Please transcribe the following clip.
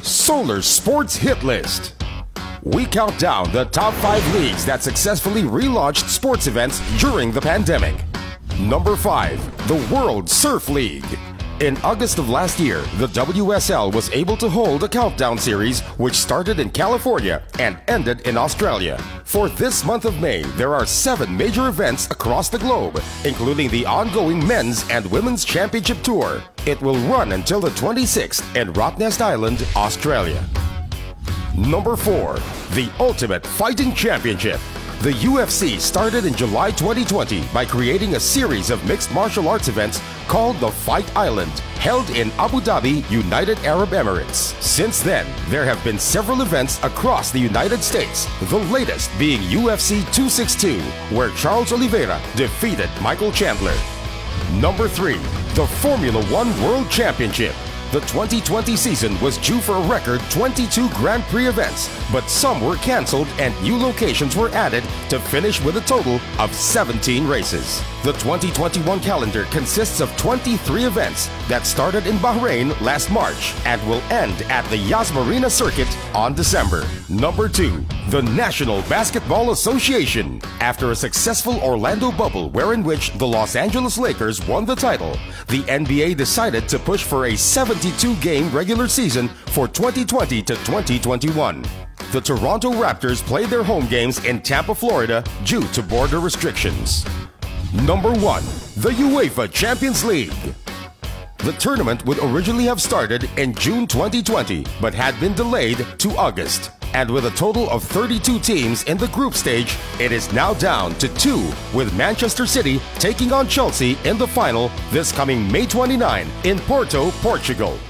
Solar Sports Hit List. We count down the top 5 leagues that successfully relaunched sports events during the pandemic. Number 5, the World Surf League. In August of last year, the WSL was able to hold a countdown series which started in California and ended in Australia. For this month of May, there are 7 major events across the globe, including the ongoing Men's and Women's Championship Tour. It will run until the 26th in Rottnest Island, Australia. Number 4, the Ultimate Fighting Championship. The UFC started in July 2020 by creating a series of mixed martial arts events called the Fight Island, held in Abu Dhabi, United Arab Emirates. Since then, there have been several events across the United States, the latest being UFC 262, where Charles Oliveira defeated Michael Chandler. Number 3, the Formula One World Championship. The 2020 season was due for a record 22 Grand Prix events, but some were canceled and new locations were added to finish with a total of 17 races. The 2021 calendar consists of 23 events that started in Bahrain last March and will end at the Yas Marina circuit on December. Number 2, the National Basketball Association. After a successful Orlando bubble wherein which the Los Angeles Lakers won the title, the NBA decided to push for a 72-game regular season for 2020 to 2021. The Toronto Raptors played their home games in Tampa, Florida due to border restrictions. Number 1, the UEFA Champions League. The tournament would originally have started in June 2020 but had been delayed to August. And with a total of 32 teams in the group stage, it is now down to 2, with Manchester City taking on Chelsea in the final this coming May 29 in Porto, Portugal.